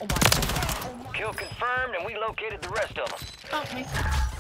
Oh my. Kill confirmed, and we located the rest of them. Oh, me.